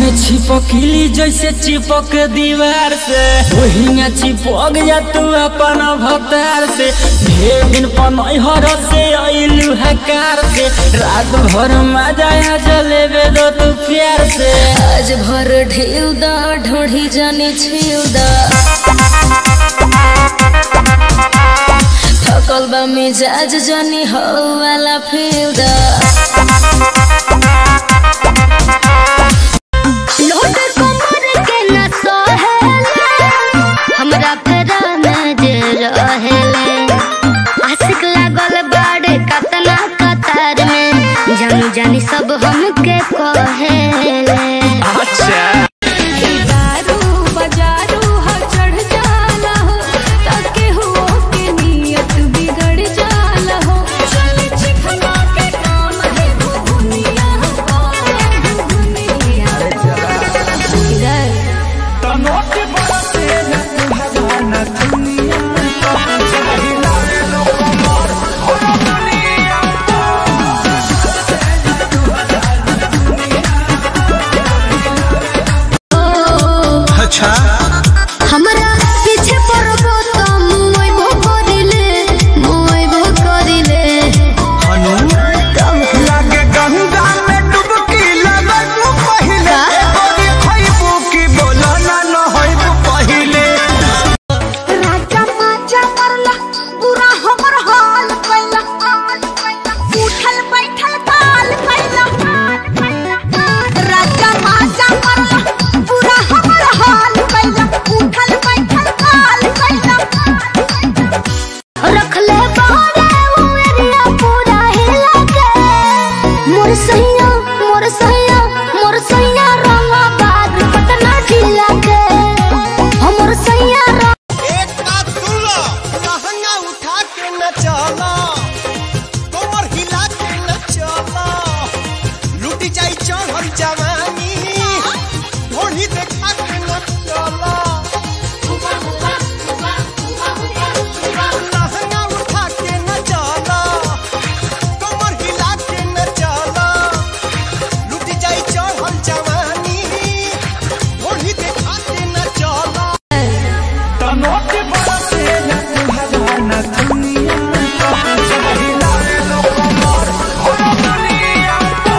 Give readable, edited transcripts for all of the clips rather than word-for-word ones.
में छिपकली जैसे चिपक दीवार से, वही में चिपक जा तू अपन भतार से। ढेर दिन पनहर से अइलू हकार से, रात भर मजा जलेबे दो तू प्यार से। आज भर ढेउ दा ढोढ़ी जाने छेउ दा, थकल बा मिजाज जानी हो वाला फेउ दा। लोट कमर के न सोहेले, हमरा फेरा में जे रहेले। आशिक लागल बाड़े कतना कतार में, जानू जानी सब हमके कहेले। अच्छा हमरा पीछे पड़बो त मुई भो करिले, मुई भो करिले। हनु लागे गंगा में डुबकी लगबू पहिले, ओरी खइबू की बोला ना न होइबू पहिले। राजा माचा मरला पूरा हमर हाल कैला, उठल बैठल काल कैला। राजा माचा मरला पूरा हमर हाल कैला, उठल बैठल काल कैला। रखले बारे उरिया पूरा हिला के, मोर सैया मोर सैया मोर सैया रंगा बाज पटना जिला के। हमर सैया एक बात सुन लो, लहंगा उठा के न चला, कमर हिला के न चला। लूटी जाई चढ़ल जवानी, ढोली देखा के न चला। लहंगा उठा के न चला, कमर हिला के न चला। लूटी जाई चढ़ल जवानी, ढोली देखा के न चला। तनोट बरसे न भगवान दुनिया, हिला रे लो कमर हो दुनिया।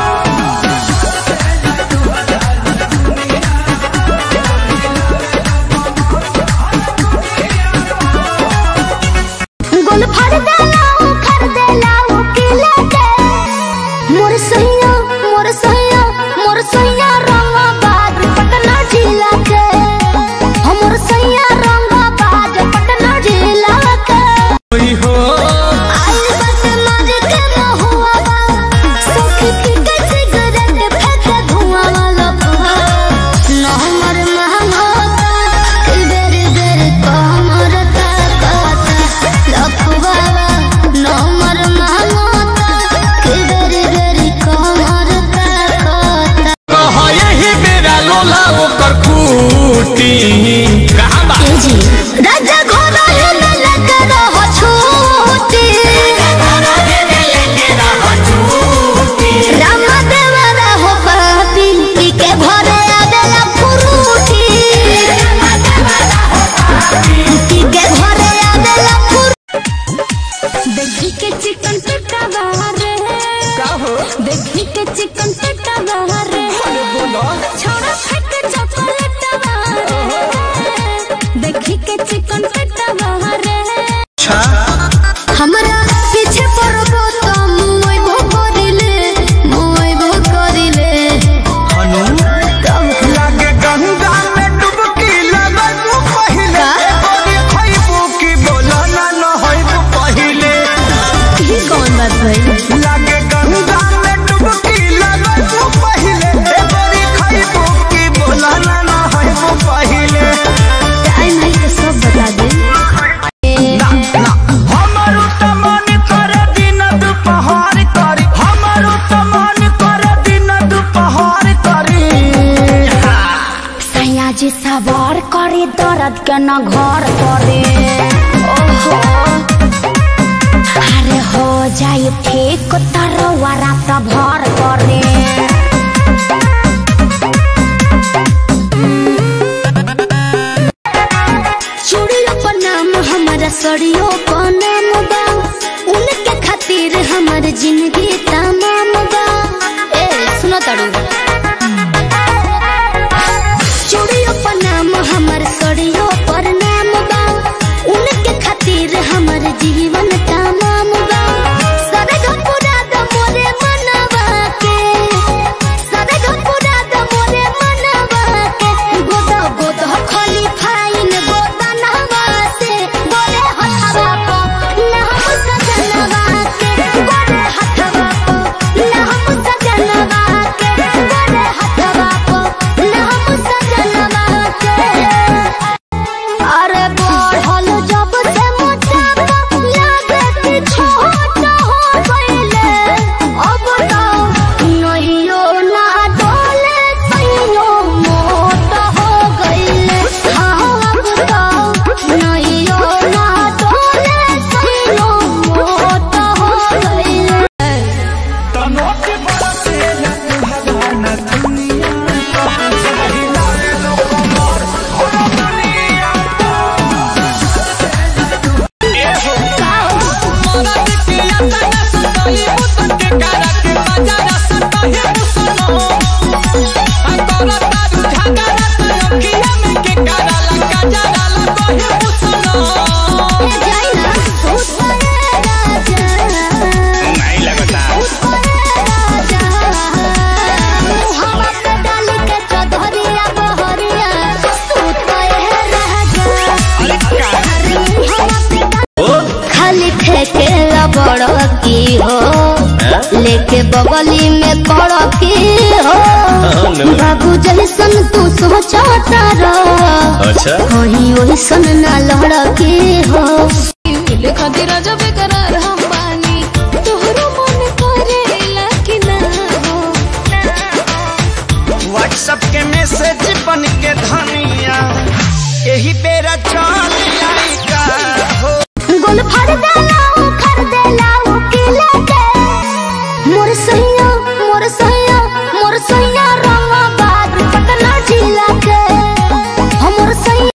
गोल फड़ देलाऊ खर देलाऊ किले के। मोर सैया मोर सैया मोर सैया रंगा बाज पटना जिला के। हमर सैया रंगा बाज पटना जिला के। हो आई बस मार के महुआ बा, सखी पीके सिगरेट फेंके धुआं वाला बा। न हमर महंगा कि बेरी बेरी कमर ताकता लखवावा। न हमर महंगा कि बेरी बेरी कमर ताकता। कह यही बेरा लोला ओकर खूटी कहां बा जी राजा घोड़ा हेले लगे रह छूटी, रामा देवरा हो पापी पी के भरे आवेला फुरूटी। पी के भरे आवेला फुरूटी। देखी के चिकन टिक्का बाहर का हो देखी के चिकन टिक्का बाहर छोड़ा फेंक चॉकलेट बाहर। देखी के चिकन टिक्का बाहर हमरा पीछे पड़बो त मुई भो करिले, मुई भो करिले। हनु लागे गंगा में डुबकी लगबू पहिले, ओरी खइबू की बोला ना न होइबू पहिले। ई कौन बात भइल? लागे गंगा में डुबकी लगबू पहिले, ओरी खइबू की बोला ना न होइबू पहिले। टाइम है तो सब बता दे। ना ना हमरो त मन करे दिन दुपहर करी, हमरो त मन करे दिन दुपहर करी। सैया जी सवार करे दर्द के न घर करे। ओहो अरे हो जाए ठीक तरवा रात भर करे। सड़ियों को नाम बा, उनके खातिर हमार जिंदगी तमाम बा। ए सुनो तारू, चूड़ियों पर नाम हमार सड़ियों पर नाम बा, उनके खातिर हमार जीवन तमाम बा। सरग पूरा द मोरे मनवा के, सरग पूरा द मोरे मनवा के, गोदा गोदा खाली फाइन गोदा नहवा से, गोरे हथवा को ना हम सजनवा के, गोरे हथवा को ना हम सजनवा के, गोरे हथवा को ना हम सजनवा के। अरे बढ़ल जब से मोटापा लागे कि छोट हो गइले, अब तो नहियो ना डोले सैयो मोट हो गइले। हाँ अब तो नहियो ना डोले सैयो मोट हो गइले। खाली ठेकेला बड़ की हो, लेके बगली में कड़ की हो, बाबू जैसन तू सोचता रह, अच्छा वही वैसन ना लड़की हो। खातिर जब करार हम बानी, तोहरो मन करेला कि ना हो। व्हाट्सएप के मैसेज बन के धनिया यही बेरा चल आई का हो। गोल फाड़ देला उखड़ देला उकिले के, मोर सैया मोर सैया मोर सैया रंगा बाग पटना जिला के, हमर सैया।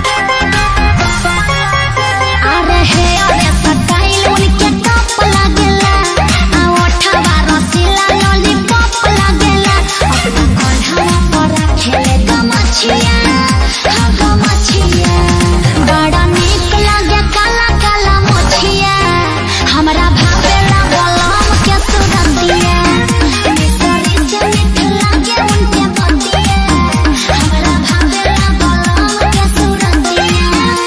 अरे हे अरे स्टाइल उनके टॉप लागेला, आ ओठवा रसीला लॉलीपॉप लागेला, अपना कोल्हवा पर रखेले गमछिया, हाँ गमछिया। बड़ा नीक लागे काला काला मोछिया, हमरा भावेला बलम के सुगंधिया, मिसरी से मीठ लागे उनके बतिया, हमरा भावेला बलम के सुगंधिया।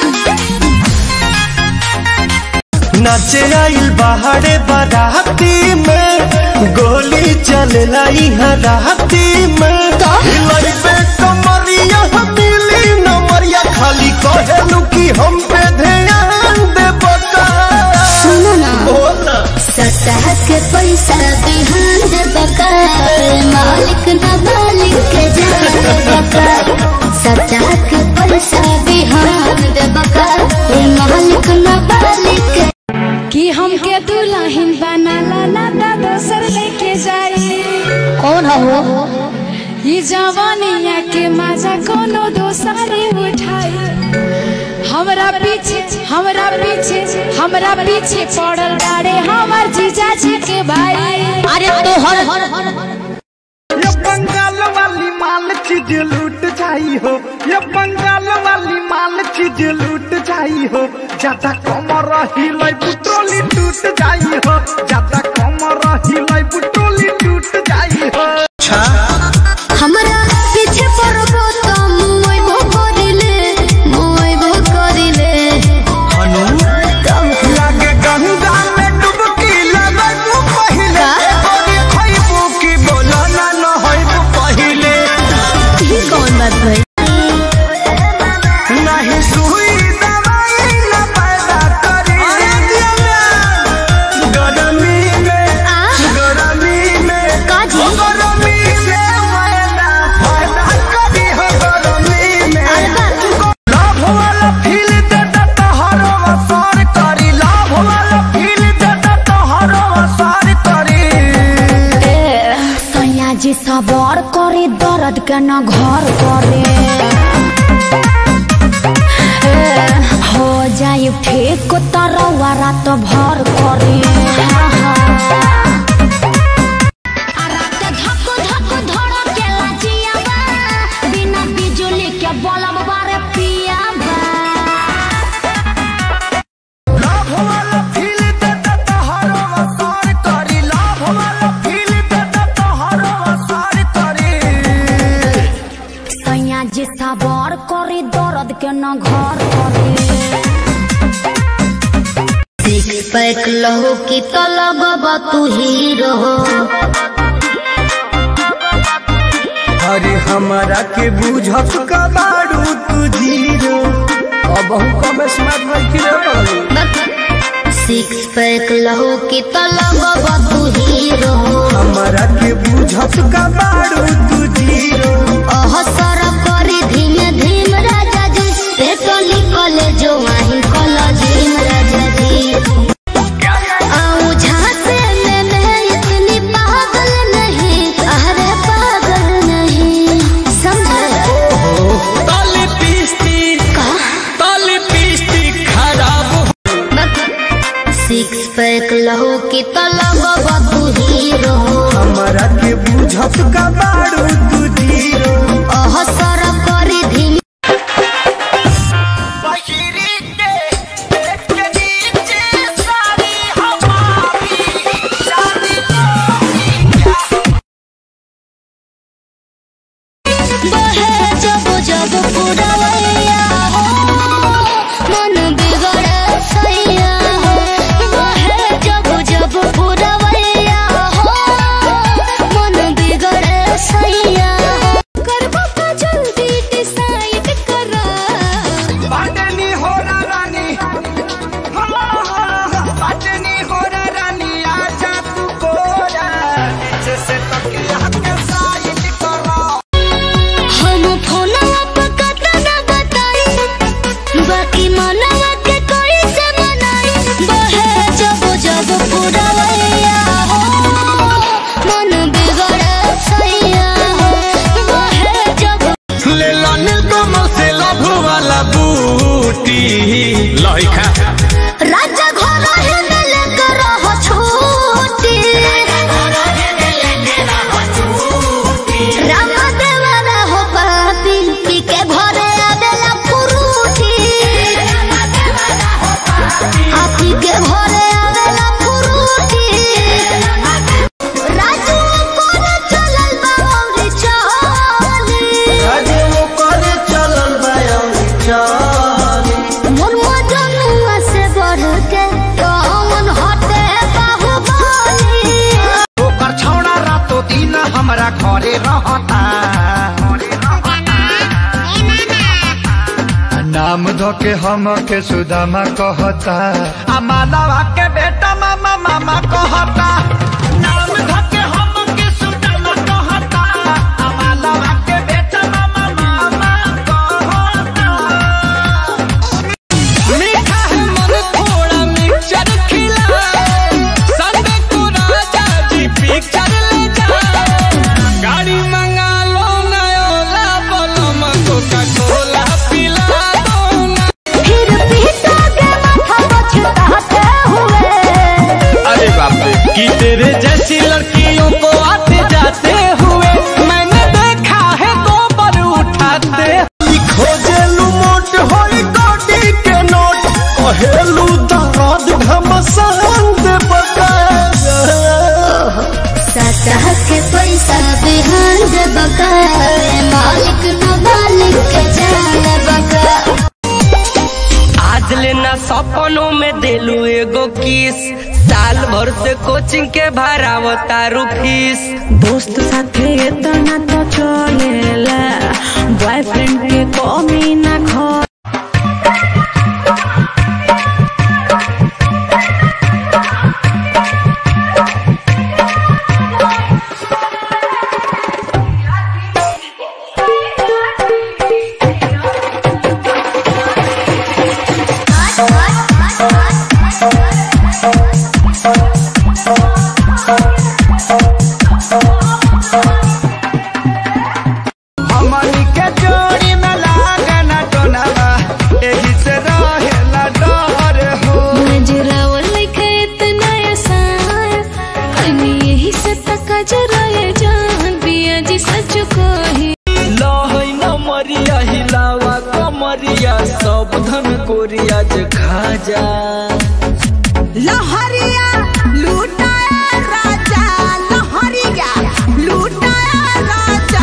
नाचे आइल बाहरे बाराती में, गोली चलेला इहाँ राती में, हिलाई पे कमरिया मिली नमरिया, खाली कहेलू कि हम पे ध्यान दे बता। सुनो ना, बोला सतह के पैसा बिहान दे बका, मालिक ना मालिक के जान दे बका, सतह के पैसा बिहान दे बका, मालिक ना मालिक के। कि हमके दुल्हन बनाला ना ता दोसर लेके जाई। कौन हो ई जवानिया के मजा कोनो दोसरे उठाई। हमरा पीछे हमरा पीछे हमरा पीछे पड़ल बाड़े हमर जीजा जी के भाई। अरे तोहर ये बंगाल वाली माल चीज लूट जाई हो, ये बंगाल वाली माल चीज लूट जाई हो, ज्यादा कमर हिलाई बुटोली टूट जाई हो, ज्यादा कमर हिलाई बुटोली टूट जाई हो। हमरा पीछे पड़बो तो मोय भो करिले हनु लागे गंगा में डुबकी लगू पहिले, बड़ी खइबू की बोला ना न होइबू पहिले। ई कौन बात भाई? नहीं सुई दवाई न पैदा करी, गरमी में गरमी में काजी गरमी में पैदा करी हो, गरमी में लाभ वाला फील देता तोहरो असर करी, लाभ वाला फील देता तोहरो असर करी। सैया जी सबर करे, दर्द के न घर करे, हो जाए ठीक तरवा रात भर करे रात धक धक धड़केला जियाबा बिना बिजुली के बल्ब बारे पियाबा लाभ वाला फील देता तोहरो वसार करी लाभ वाला फील देता तोहरो वसार करी सैया जी सवार करी दर्द के न घर करे सिक्स पैक लहू की तो लगबा तू हीरो अरे हमारा के बुझत का बारू तू जीरो अब हम कम स्मार्ट रही रे सिक्स पैक लहू की तो लगबा तू हीरो हमारा के बुझत का बारू तू जीरो अहसर करी धीमे धीम राजा जी पेटो निकले जो वहीं कला झीम राजा जी आऊ झांसे में मैं इतनी पागल नहीं अरे पागल नहीं समझे ताली पिस्ती खराब सिक्स पैक लहू की तलब तू हीरो हमारा के बुझत का बारू तू जीरो अहसर करी धीमे बहे जब जब पुरवैया हो मन बिगड़े सैया हो बहे जब जब पुरवैया हो मन बिगड़े सैया हो करबो का जल्दी डिसाइड करा बाटनी हो रानी बाटनी हो रानी आजा तू कोरा जैसे तकिया के साइड करो हम फोनवा पे कतना बताई बाकी मनवा के कोई से मनाई बहे जब जब पुरवैया हो मन बिगड़े सैया हो बहे जब ले लाने कमल से लभ वाला बूटी लइका राजा घर है मिले करह छूटी राम देवाना हो पापी पी के घरे आवेला फुरूटी आपी के घरे आवेला फुरूटी राजू कोन चलल बावरी चाली अरे वो करे चलल बायौरी चाली मोर मजनुआ से बढ़ के कौन हटे बाहुबली ओकर छौड़ा रातो दिन हमरा घरे रहता नाम धो के हम के सुदामा कहता आ मानवा के बेटा मामा मामा कहता नाम धो के हम के सुदामा कहता आ मानवा के बेटा मामा मामा कहता मीठा है मन थोड़ा मिक्सचर खिला संडे को राजा जी पिक्चर ले जा गाड़ी मंगा लो नयोला बलम कोका कोला पिला दो ना फिर पीता के माथा बचताते हुए अरे बाप रे कि तेरे जैसी लड़कियों को आते जाते हुए मैंने देखा है दो पर उठाते खोजेलू मोट होई गोटी के नोट कहेलू दर्द घमसान दे बका सतह के पैसा बिहान दे बका मालिक न मालिक के जान बका आज लेना सपनों में दिलू एगो किस साल भर से कोचिंग के भरावतारू फीस दोस्त साथे इतना तो चलेला बॉयफ्रेंड के कमी ना खो हमनी के जोड़ी में लागना टोनावा एही से रहेला डर सब धन कोरी आज खा जा। लहरिया लूटाया राजा, लहरिया लूटाया राजा,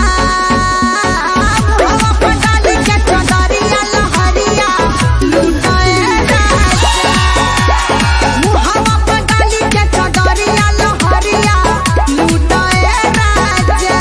मुहवा पे डाली के चदरिया लहरिया लूटाया राजा, मुहवा पे डाली के चदरिया लहरिया लूटाया राजा।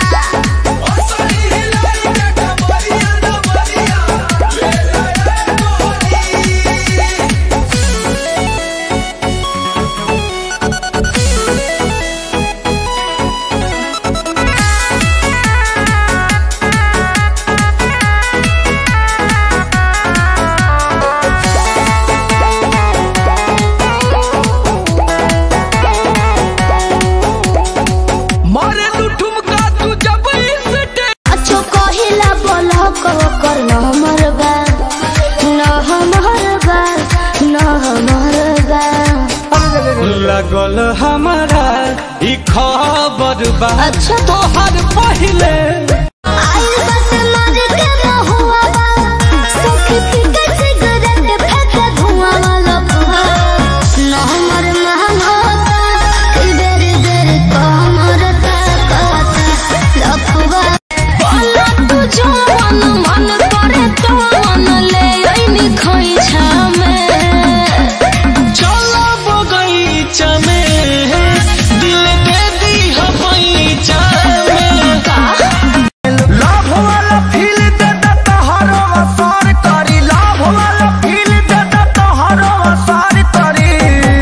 मारे तू ठुमका तू जब इस अच्छो कहिला बोलो को कर न मरबा, न मरबा, न मरबा। लगल हमारा ई खबर बा। अच्छा तोहर पहिले आई बस मार के रहुआ बा, सखी पीके सिगरेट फेंके धुआं वाला बा। न मर महंगा कि बेरी बेरी कमर ताकता लखवा। बोला तू जवान मन करे तो मन ले आईनी खोइछा में। चलो बगीचा में दिल दे दी बगीचा में। लाभ वाला फील देता तोहरो असर करी, लाभ वाला फील देता तोहरो असर करी।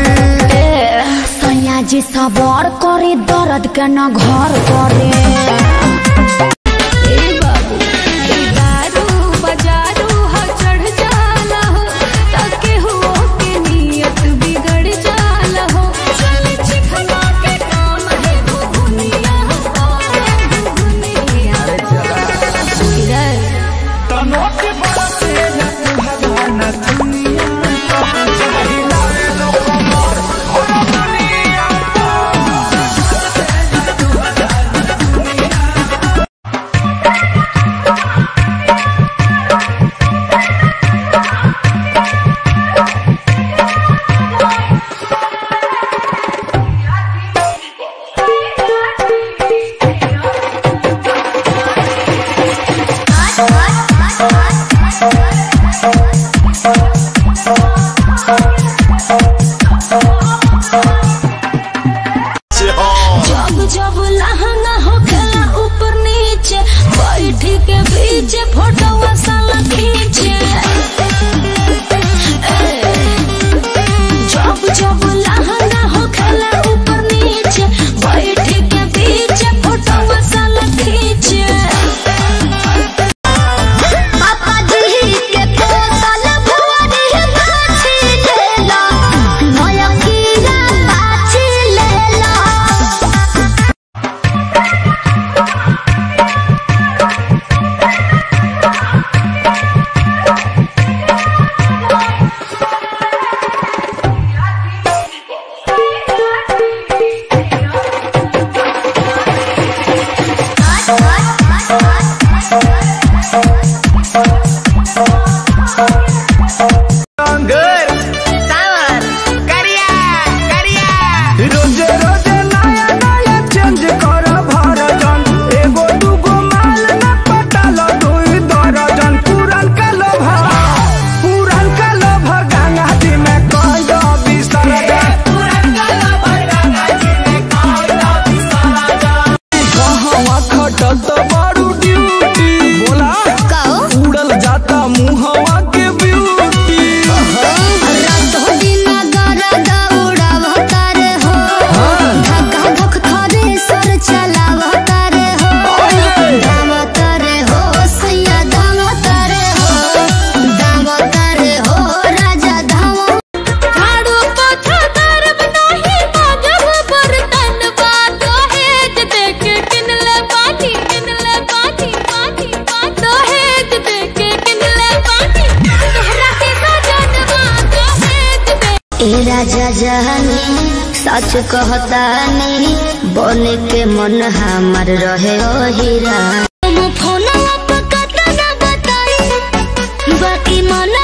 सैया जी सवार करे दर्द के न घर करे। तनोट बरसे न भगवान दुनिया हिलावे लो कमर हो दुनिया। जब जब लहंगा हो खेला ऊपर नीचे, बैठ के बीच फोटो साला खींचे। जब जब लहंगा हो खेला ऊपर नीचे, बैठ के बीच फोटो साला खींचे। पापा जी के पोसल भुवरी बाछी लेला, नया कीड़ा बाछी लेला। रोजे रोजे नया नया चेंज कर भरजन, एगो दूगो माल न पटाल दुई दर्जन। पुरन का लोभ गंगा जी में कह दो विसर्जन। कहवा खटल तो बड़ू ड्यूटी, बोला उड़ल जाता मुहवा के ब्यूटी। ए राजा जानी सच कहता नहीं, बोले के मन हमार रहे ओ हीरा। फोन बाकी मन